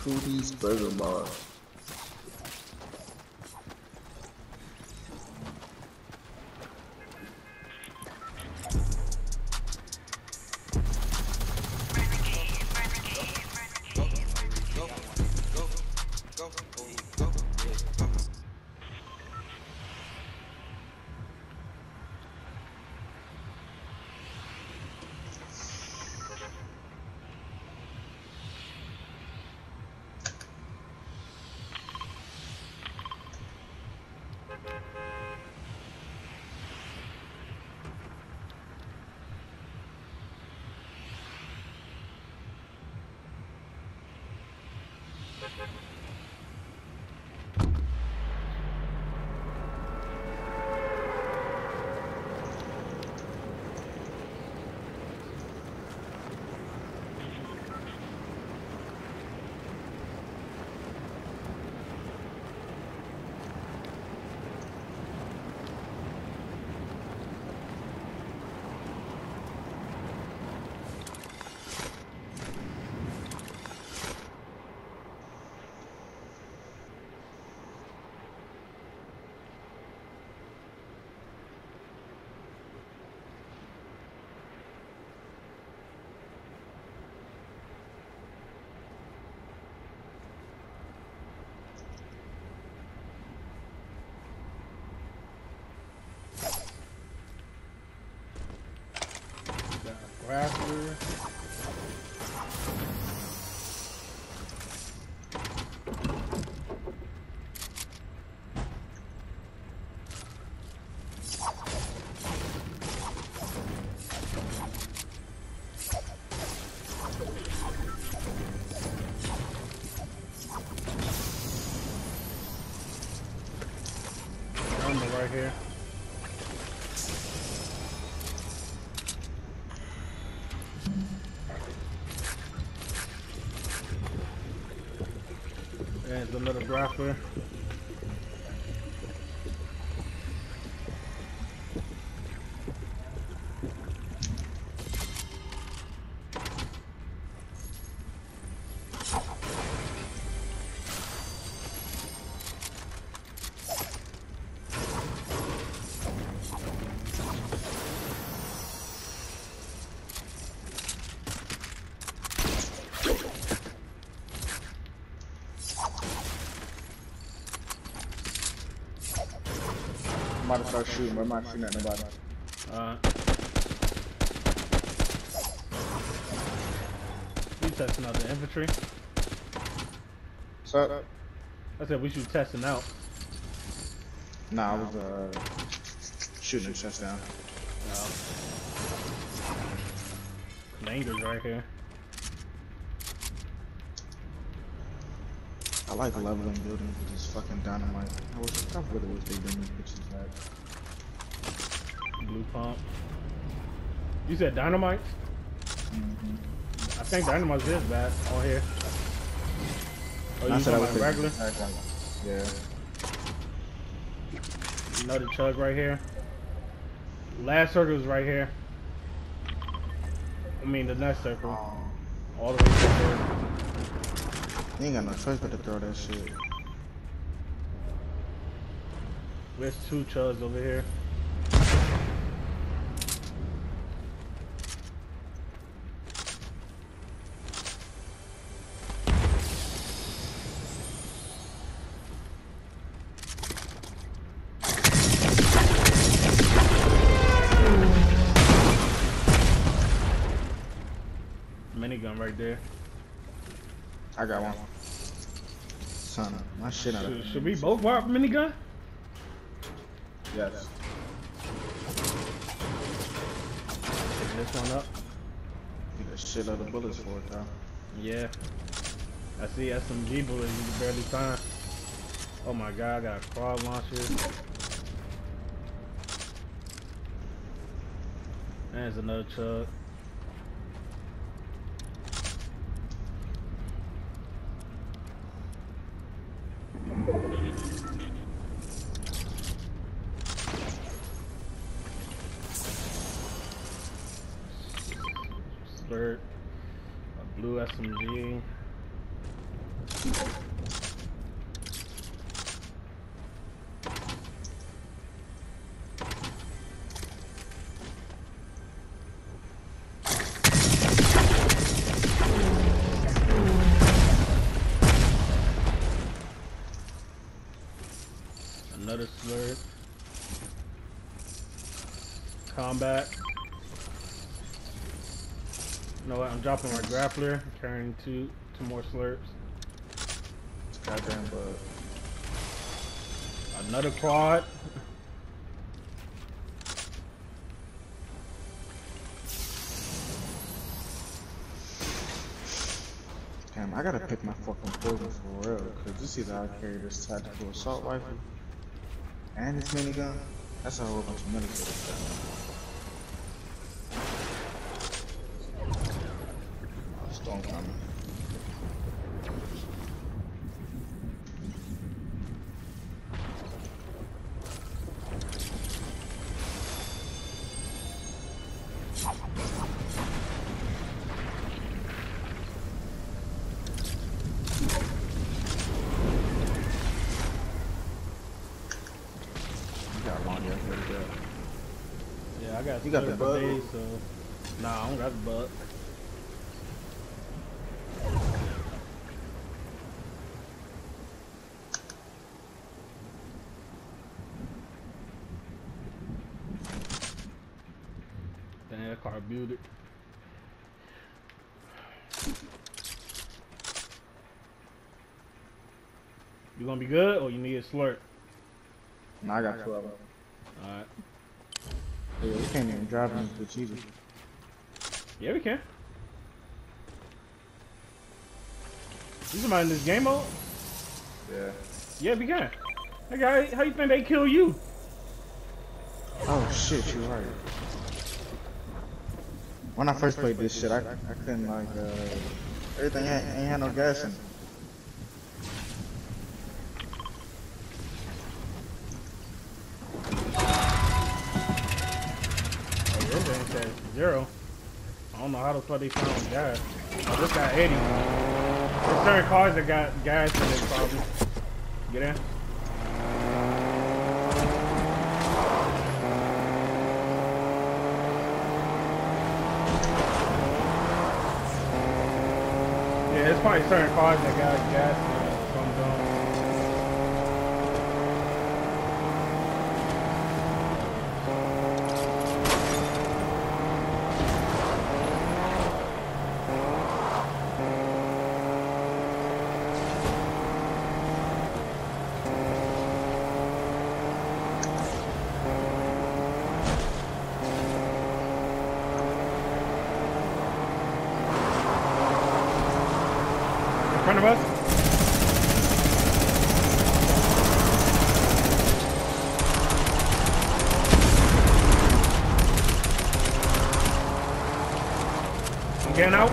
Tooties Burger Bar. Rapper. Right here. There's another grappler. I'm about to start shooting, but I'm not shooting at nobody. You testing out the infantry? What's up? I said we should testing out. Nah, I was shooting the chest down. Langer's right here. I like leveling buildings with this fucking dynamite. I really wish they bring these bitches back. Blue pump. You said dynamite? Mm-hmm. I think dynamite is bad on here. Oh, you said I was talking about regular? Yeah. Another chug right here. Last circle is right here. I mean the next circle. All the way to there. You ain't got no choice but to throw that shit. There's two chuds over here. Minigun right there. I got one. Son, my shit out of Should we both pop minigun? Yes. Pick this one up. You got shit out of bullets for it, though. Yeah. I see SMG bullets you can barely find. Oh my god, I got quad launchers. There's another chug. Spurt, a blue SMG. Another slurp. Combat. You know what? I'm dropping my grappler, carrying two more slurps. Goddamn bug. Another quad. Damn, I gotta pick my fucking poison for real, cause this either I carry this tactical assault rifle and this minigun. That's a whole bunch of military stuff. Oh, storm coming. Yeah, I got. You got the bug? Days, so nah, I don't got the bug. Damn, that car muted. You gonna be good, or you need a slurp? No, I got 12. Alright. Yeah, we can't even drive in this bitch either. Yeah, we can. You somebody in this game mode? Yeah. Yeah, we can. Hey guy, how you think they kill you? Oh shit, you're right. When I first played this shit, I couldn't like everything ain't had no gas in it. Everything says 0. I don't know how the fuck they found gas. Oh, this got 80. There's certain cars that got gas in it probably. Get in. Yeah, there's probably certain cars that got gas in it. Something. In front of us? I'm getting out.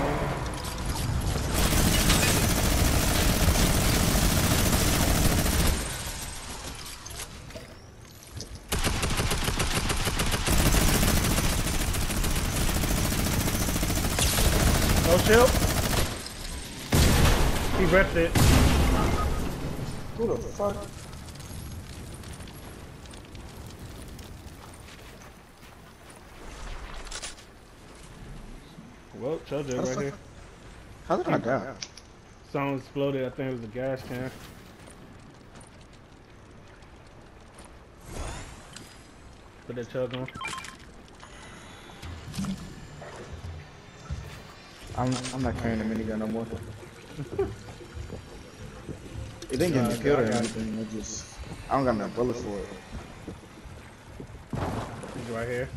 No shield. He ripped it. Who the fuck? Well, charge it right here. How did I die? Something exploded. I think it was a gas can. Put that chug on. I'm not carrying a minigun no more. It didn't get me killed or anything. I don't got enough bullets for it. He's right here.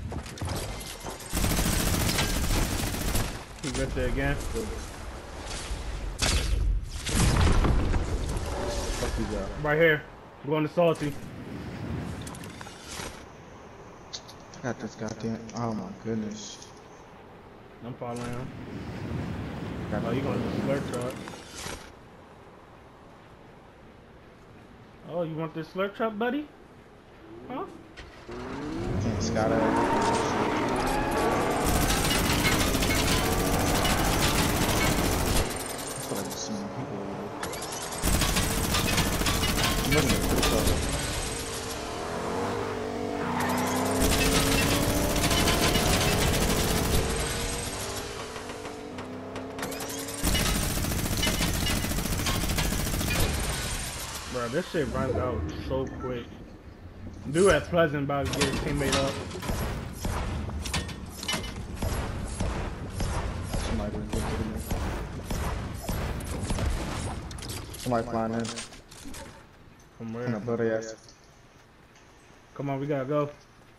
He ripped it again. Fuck you, guys. Right here. I'm going to salty. I got this goddamn. Oh my goodness. I'm following him. Got Oh, you going to the slurp truck. Oh, you want this slurp truck, buddy? Huh? Can't scout out. I feel like there's so many people over there. I'm looking at this stuff. Bro, this shit runs out so quick. Dude at Pleasant about to get his teammate up. Somebody flying in. From where? I'm gonna blow their ass. Come on, we gotta go.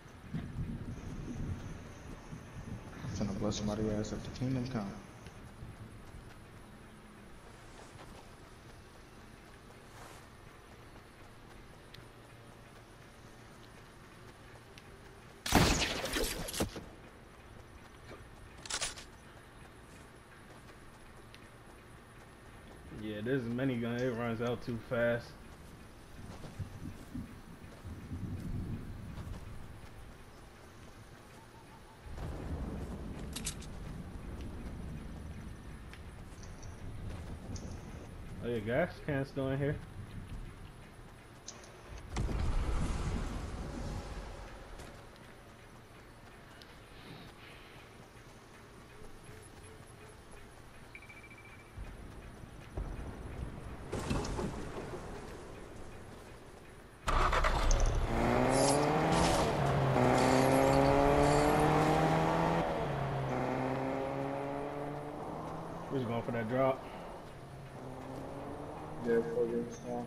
I'm gonna blow somebody's ass if the kingdom come. Yeah, this minigun, it runs out too fast. Oh yeah, gas can still in here. We're just going for that drop. Yeah, 4 games now.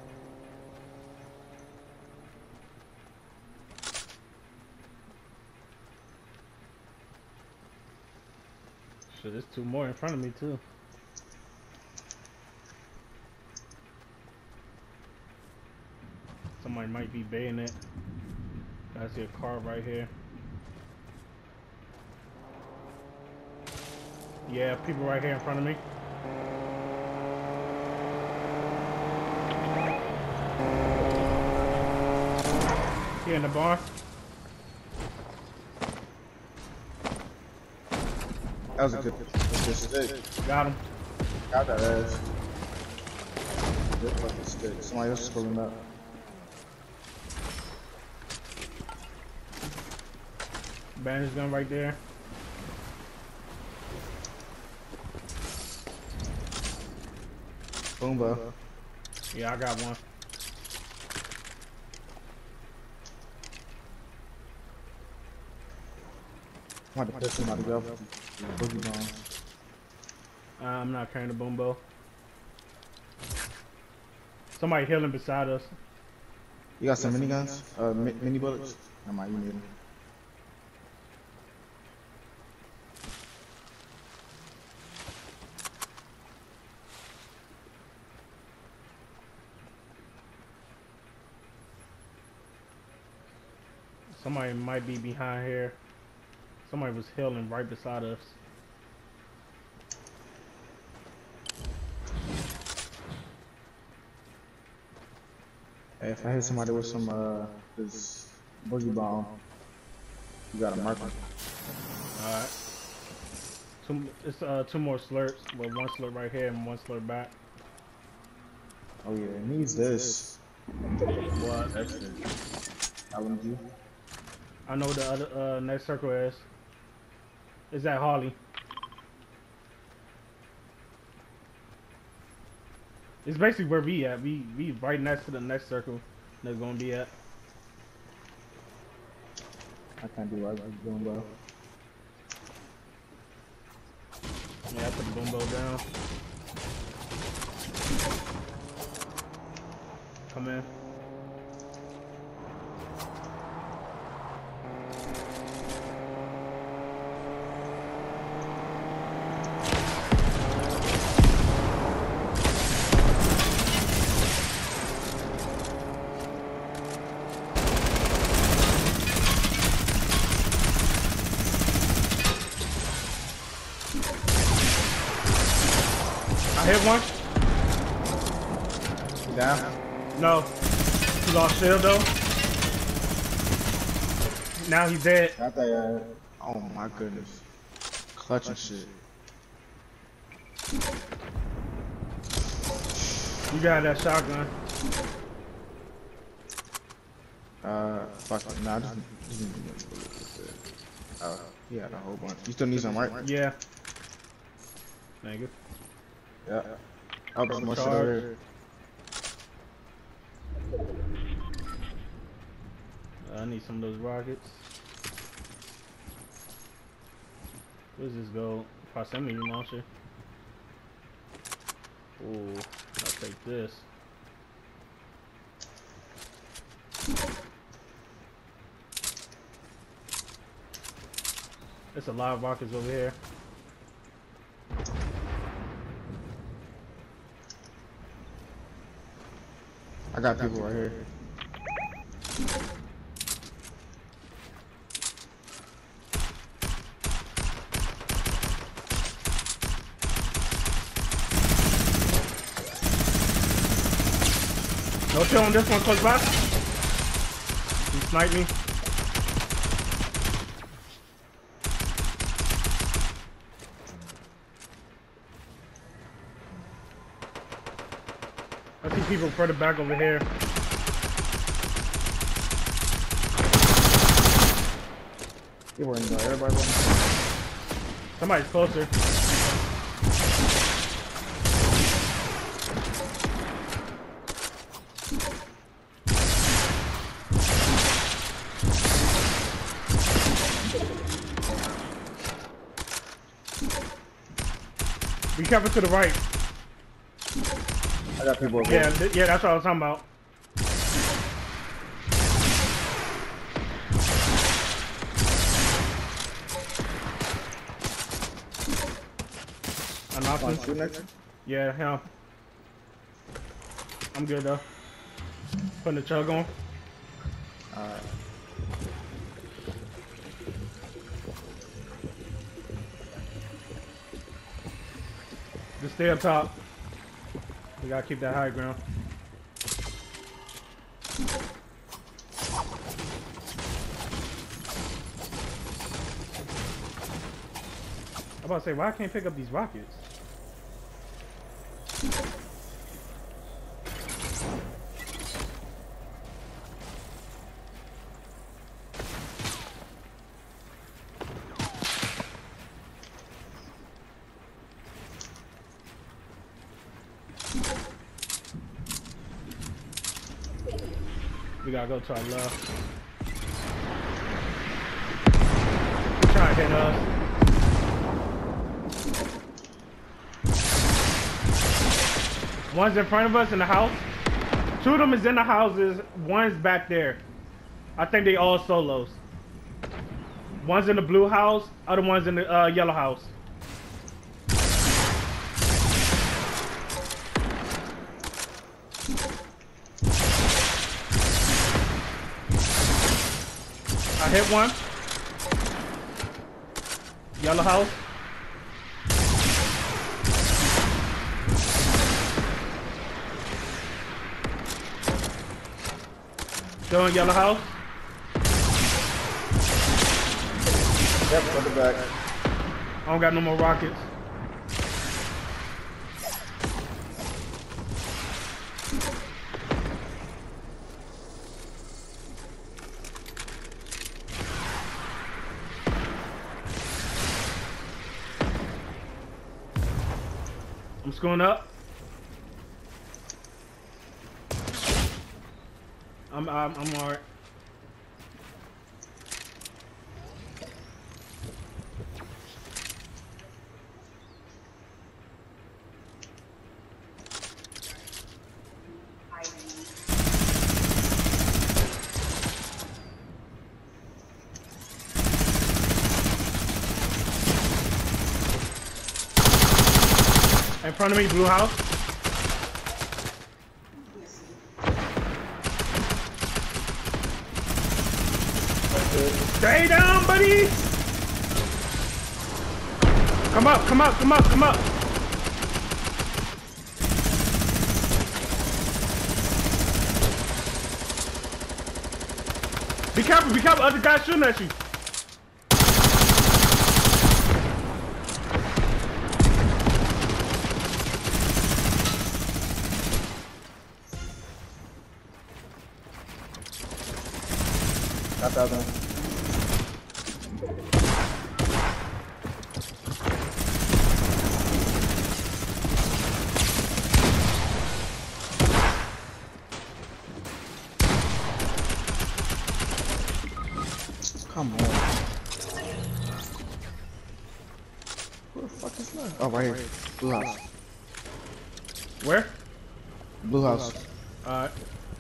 Shit, there's 2 more in front of me too. Somebody might be baying it. I see a car right here. Yeah, people right here in front of me. Here in the bar. That was a good stick. Got him. Got that ass. Good fucking stick. Somebody else is pulling up. Bandage gun right there. Boomba. Yeah, I got one. I'm about to piss somebody up. Boogie bombs. I'm not carrying the boom bow. Somebody healing beside us. You got some miniguns? Mini bullets? I might, you need them. Somebody might be behind here. Somebody was healing right beside us. Hey, if I hit somebody with some this boogie bomb, you gotta mark them. Alright. It's 2 more slurps. Well, 1 slurp right here and 1 slurp back. Oh yeah, it needs this. What? That's it. LMG. I know the other next circle is. Is that Harley? It's basically where we at. We right next to the next circle that's gonna be at. I can't do what I was doing, bro. Yeah, I put the boom bow down. Come in. I hit one. You down? No. He lost shield though. Now he's dead. Got that. Oh my goodness. Clutching shit. You got that shotgun. Fuck it. Nah, just need to get a little bit. Oh, he had a whole bunch. You still need some, right? Yeah. Thank you. Yeah. Oh, some more shit over here. I need some of those rockets. Where's this go? Proximity launcher. Ooh, I'll take this. There's a lot of rockets over here. I got people right here. No kill on this one close by. He sniped me. I see people further back over here. You weren't there, everybody wasn't. Somebody's closer. Be careful to the right. I got people over Yeah, here. yeah, that's what I was talking about. I knocked him. Shoot next? Yeah, him. I'm good though. Putting the chug on. Alright. Just stay up top. We gotta keep that high ground. I'm about to say, why I can't pick up these rockets? We gotta go to our left. He's trying to hit us. One's in front of us in the house. Two of them is in the houses. One's back there. I think they all solos. One's in the blue house. Other one's in the yellow house. I hit one. Yellow house. Still in yellow house. Yep, got the back. I don't got no more rockets. I'm screwing up. I'm alright. In front of me, blue house. Stay down, buddy! Come up, come up, come up, come up! Be careful, other guys shooting at you. Got the other one. Come on. Where the fuck is that? Oh, right here. Blue house. Where? Blue house. Alright.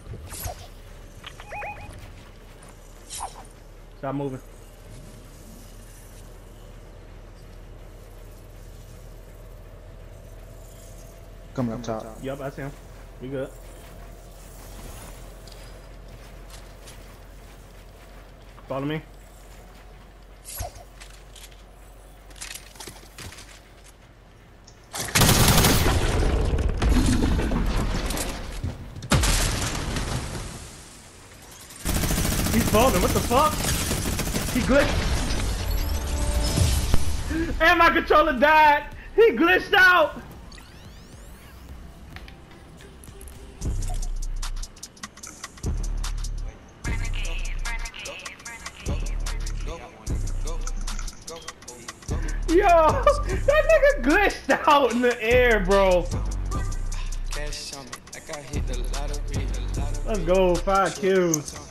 Stop moving. Coming up top. Yup, I see him. We good. Follow me. He's falling. What the fuck? He glitched. And my controller died. He glitched out. Yo, that nigga glitched out in the air, bro. Let's go, 5 kills.